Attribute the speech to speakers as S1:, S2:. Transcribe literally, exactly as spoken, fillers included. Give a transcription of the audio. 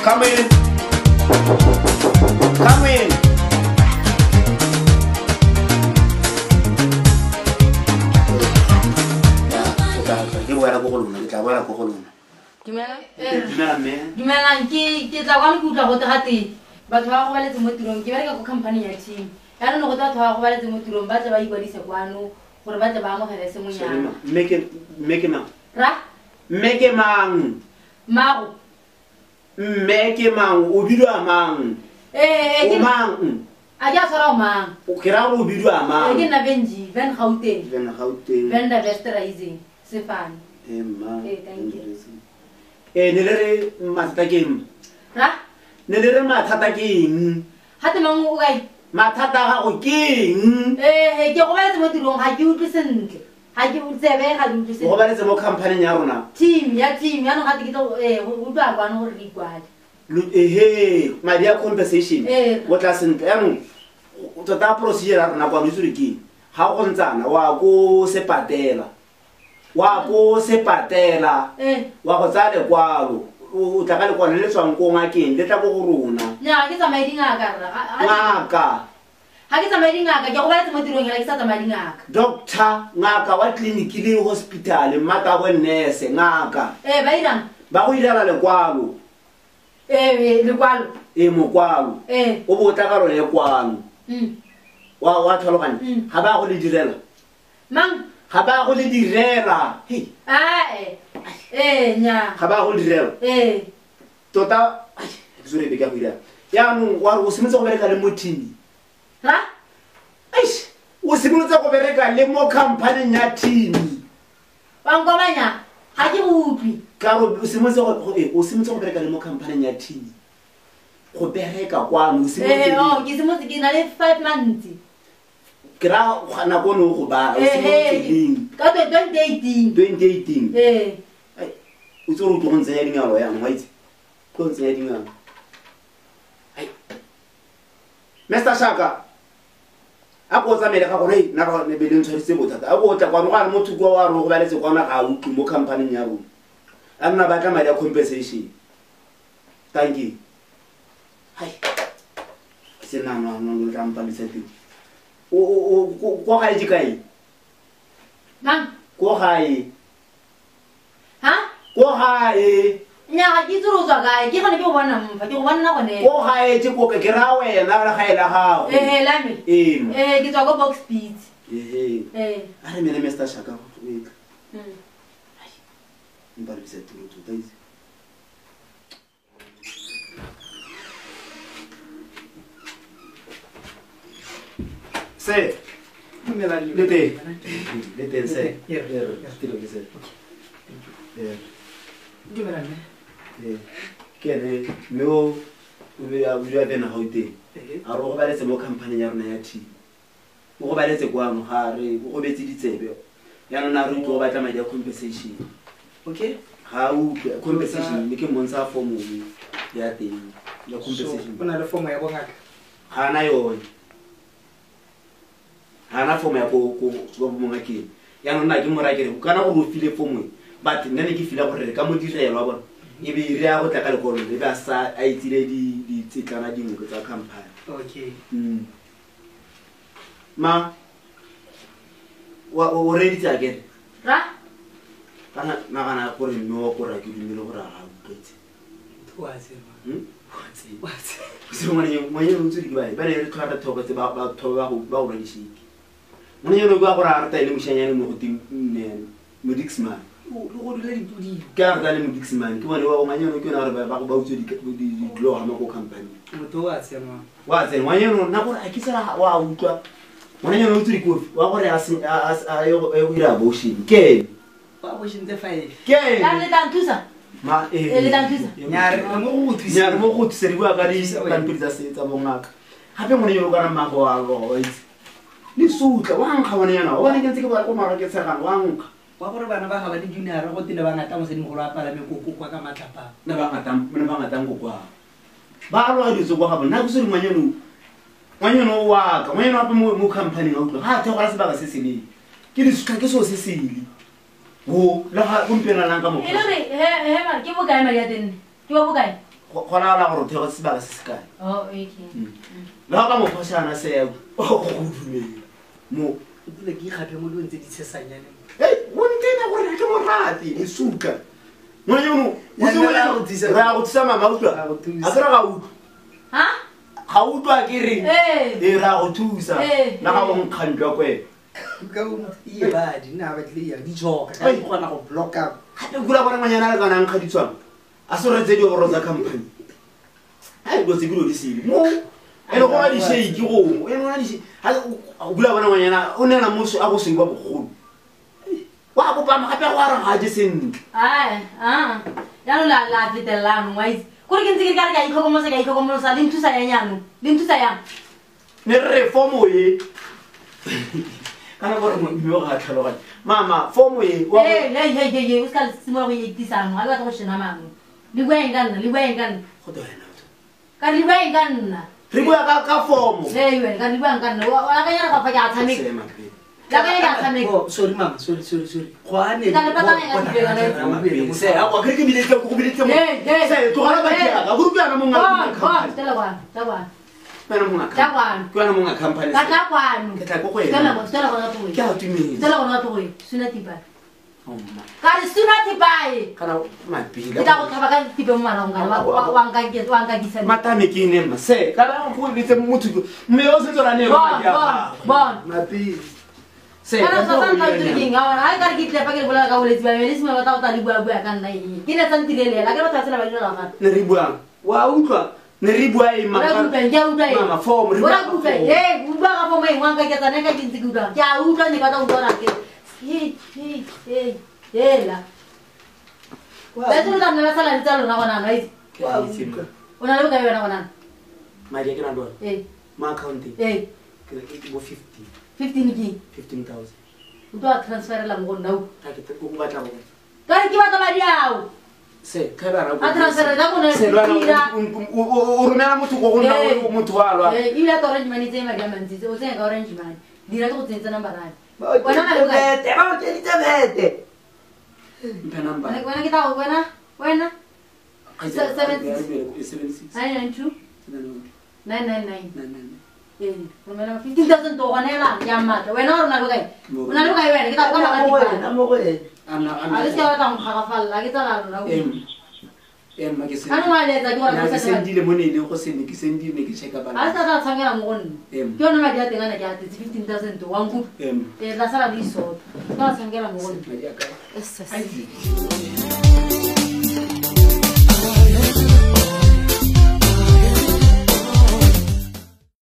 S1: Come in. Come in. Ke boela go go lona, ke tla boela go go lona.
S2: Dumela.
S1: Dumela mme.
S2: Dumela ke ke tla kwa go tla go gate. Batho ba go baletse mo tirong, ke bereka go company ya team. Ya no go tla go baletse mo tirong, ba tla ba ikwadisa kwano gore ba tla ba amogela se monyana.
S1: Make make mang.
S2: Ra?
S1: Make mang.
S2: Mago.
S1: Make mang o bidwa mang.
S2: Eh eh
S1: o mang.
S2: A ja sora o mang.
S1: O kira o bidwa mang.
S2: Ke na Benji, Ben Gauteng.
S1: Ben Gauteng.
S2: Ben da Westerizing. Sefane.
S1: Eh ma.
S2: Eh thank you.
S1: Eh ne le re mathata ke eng?
S2: Ra?
S1: Ne le re mathata ke eng?
S2: Hate mang o gae?
S1: Mathata ga go ke eng?
S2: Eh eh ke go baletse mo tirong ga ke utlwe sentle. Ha ke utsebe ga ke utlwe sentle.
S1: Go baletse mo company ya rona.
S2: Team ya team ya no ga ke tlo eh o tla kwa no gore di kwale.
S1: Eh madi ya compensation
S2: Eh.
S1: go tla sentle ya no tota procedure ya rona kwa no tsuri ke ha go ntsana wa go se patela wa go se patela
S2: Eh.
S1: wa go tsale kwalo o tla ka le kwalo le tswang ko ngakeng le tla go go rona
S2: Nya ke tsamaya dingaka ra.
S1: ngaka
S2: Ha ke tsamaya dingaka ke go baletse mo tirong ya ke sa tsamaya dingaka.
S1: doctor ngaka wa clinic le hospital mata go nurse ngaka
S2: Eh ba irang.
S1: ba go ilala le kwalo
S2: Eh le kwalo.
S1: e mo kwalo
S2: Eh.
S1: o bo tla ka rone kwalo
S2: Mm.
S1: wa wa tlhaloganya
S2: Mm.
S1: ga ba go le direla
S2: Mang?
S1: ga ba go le direla hey
S2: Ah eh. Eh nya.
S1: ga ba go le direla
S2: Eh.
S1: tota ai zure be ka go dira ya no wa go semetse go bereka le mo team
S2: Ra?
S1: ai o semetse go bereka le mo company ya team
S2: Wa ngomanya. Ha ke utlwi.
S1: ka go o semetse go e o semetse go bereka le mo company ya team go bereka kwa mo
S2: Eh oh
S1: semetse
S2: ke se mo ke na le five months.
S1: kra gana go no go ba o
S2: Eh
S1: semetse
S2: eh.
S1: leng
S2: Ka twenty eighteen.
S1: twenty eighteen
S2: Eh.
S1: ai o tsoro go ntse ya dingalo ya ngwaitse go ntse ya dingalo ai Mister Shaka a go tsamela ka gore na ga ne be le ntshwarise bothata a go tla kwa go a motho go wa ro go baletse kwa na ga utlwi mo company ya rona a nna ba tla madi ya compensation thank you hai se na no no le rampa le sete o o go ga e kai
S2: Mang?
S1: go ga e
S2: Ha?
S1: go ga e
S2: Nya ga ke tsoro tswa kae ke gone ke go bona mfa ke go bona na gone.
S1: go ga e go ke ra wena la ga e la gago
S2: Eh eh la me.
S1: eh
S2: Eh ke tswa go box speed.
S1: eh
S2: Eh.
S1: a re mena Mister Shaka go wait
S2: Mm.
S1: mpa le sete lo tota ise se
S3: Dumela
S1: le te le te se
S3: Yeah, yeah.
S1: tiro ke se eh
S3: Dumela mme.
S1: eh ke ne me o o be a bua bena ga uteng a ro go baletse mo company ya rona ya team o go baletse kwa mo gare o go betse ditsebe ya nna re go batla madi ya compensation
S3: Okay.
S1: ga o compensation le ke montsha form ya teng ya
S3: So,
S1: compensation
S3: o na le fomo ya bongaka.
S1: ga na yone ga na form ya go go go mongakeng ya nna ke morakere kana go file form but nne ne ke fila gore ka mo direlwa bona e be re ya go tla ka le kolo le ba sa a itsile di di tsitlana dingwe tsa company
S3: Okay.
S1: mm ma wa o ready tsa again
S2: Ra?
S1: kana na kana gore no go ra ke dumile gore a utlwetse
S3: Wa tsema.
S1: hm
S3: Wa
S1: wa
S3: tsema.
S1: se mo ne mo ne o tsuri ke ba ba ne re tlhara thoko tse ba ba thoba go ba go re dishiki mo ne no go go ra rata ile moshanyane mo go tim ne mo dixman o go dile di pudi ka ga le mo dixman ke bone wa o nganyano ke na re ba ba utse di di glo ha mo go company
S3: Motho wa tsema.
S1: wa tsena nganyano na gore a ke tsela wa utlwa nganyano o tsuri kofi wa gore a se a yo e ira boshini ke
S3: Wa bo shinte five.
S1: ke
S2: La le tang thusa.
S1: ma
S2: Eh le tang thusa.
S3: Nyare mo go thusa.
S1: nyare mo go tseriwa ka di pampiri tsa setsa bongaka gape mo ne yo kana mago a go itse le sutla wa nkga bona yana o bona ke ntse ke ba go mara ke tshegang wa nkga
S3: Wa gore bana ba ga ba di junior go tile ba ngata mo se di go ra pala me koko kwa ka matlapa.
S1: na ba ngata mo ba ngata go kwa ba lo a ditso go ga bona go se ngwanyano ngwanyano wa ka ngwanyano apa mo mo company ga utlo ha the go la se ba ka se sele ke di sutla ke so se sele wo la ga go mpena lang ka mo
S2: E le re he he ma ke bokae mari ya tenne. Ke wa bokae?
S1: go laola gore o thego sebaka se se kae
S2: Oh, okay.
S1: le ga ka mokgošana seo o go dumela mo
S3: le ke ikgape mo dilong tse di tshesanyane
S1: ei o ntena gore ke morate e suka mona jono o se
S3: Ya, ya, go thusa.
S1: re a go thusa mama utlwa
S3: Ra go thusa.
S1: a kere ga utlwa
S2: Ha?
S1: ga utlwa ke re
S2: Eh.
S1: e ra go thusa
S2: Eh,
S1: na ga
S2: eh.
S1: go nkgantwa kwena
S3: ka ie badi nna batlile ya di joka ka
S1: Ai.
S3: di kgona go blocka
S1: gape kula bona ngwanyana le kana nkga ditswang a se retse di goro tsa company a dilo tse ke dilo di sele mo e le gona di-shake gomo e gona kula bona ngwanyana o nena moso a go seng ba bogolo wa bopama gape go areng ga je sentle
S2: Ai, ah. Yaanong la la fetelelano wa itse. Gore ke ntse ke ka re ka itlhokomolosa ka itlhokomolosa le nthusa yang yaanong. Le nthusa yang.
S1: ne re re fomo e kana gore mo ga tlhaloganya mama fomo e wa go-
S2: Eh, hey, hey, hey, hey, o ska le simola go itisang. Ha ba tla go shena mangwe. Le bueng ka nna, le bueng ka nna.
S1: go to wena o.
S2: Ka le bueng ka nna.
S1: re bua ka ka fomo
S2: Hey, wena ka le bueng ka nna. Wa ka nyana ka fa ke a tshameka.
S1: Sema, babe.
S2: La ka nyana ka tshameka.
S3: Oh, sorry mama sorry sorry sorry go ane
S2: Ke tla le patang ka dibega na-
S1: Mama, babe, se a kwa kere ke biletse go biletse mo
S2: Hey, hey.
S1: se tlogela ba diaka go rupiana mo
S2: Bon,
S1: ngaka
S2: bon, tela kwana, tela kwana.
S1: Pena mo
S2: Tela
S1: ngaka
S2: kwana.
S1: ke wena mo ngaka company
S2: Ka tla kwano.
S1: ke tla ko go
S2: Tela
S1: ena
S2: kwana, tela kwana ka
S1: ke a tumile
S2: Tela kwana ka tlogoe. Suna tipa.
S1: oh mama
S2: Ka re suna tipae.
S1: kana
S2: Ke
S1: mabila
S2: tla go tlhaba ka tipe mo marang ka wa wa nka ke wa nka disa.
S1: matame ke ne ma se kana go bitse motho mme o se tsora ne
S2: Bon, bon, bon.
S3: mapi
S1: se
S2: Kana sa san ka tliking ga ai ka ke tlepa ke bola ka boletsi ba me le sima ba ta ta di bua bua ka nna eng. Ke ne tsa ntirelela ke ba tla tsela ba dilo ga.
S1: ne re buang wa utlwa ne re bua e
S2: Ora
S1: mama
S2: ku pe ja uta e.
S1: mama form re
S2: Ora
S1: bua
S2: ku pe eh u bua ka fo mai wan ka ke tsana ka ke ntse ke uta. Ja uta ni ka ta uta ra ke. He he he. Ela. Ba tlo ta nna sala ntsa lona gona no ai. Ona le ka yona gona.
S1: madi ke na do
S2: Eh
S1: ma account
S2: eh
S1: ke ke go fifty
S2: fifteen ki.
S1: fifteen thousand
S2: O tlo transfer la mo gona.
S1: ka ke go batla go
S2: Ka re ke ba ta ba diao.
S1: se ka ba ra
S2: A transfer da gona
S1: se lwana
S2: tira.
S1: o romela motho go gona
S2: Eh.
S1: motho wa lwa
S2: Eh, ile to orange money tse ma ga mantsi o tse ka orange money. Dira go tsentsa number rane. Wena na le ka.
S3: bete ba o ke ditsebete
S1: mpa number
S2: Wena wena kita go wena wena seven
S1: six
S2: nine nine two nine nine nine. Eh, romela fifteen thousand to gona la ya mata. Wena o na le kae? O na le kae wena? Kita go na
S3: mo
S2: ka
S3: wena
S2: tipa.
S3: mo wena
S1: ana
S2: A
S1: ana
S2: le se wa ta ga falla ke tsa la
S1: em em ma ke se
S2: Ano wa le tsa ke wa
S1: na
S2: go
S1: ke
S2: sa.
S1: sendile mo ne le go se ne ke sendile ne ke check up
S2: A sa ta tsangela mo gonna.
S1: em
S2: Ke yona madi a teng ana ke a fifteen thousand to one good.
S1: em
S2: Eh, la sala di so. Ka tsangela mo gonna.
S1: madi a ka
S2: Essa.
S1: ai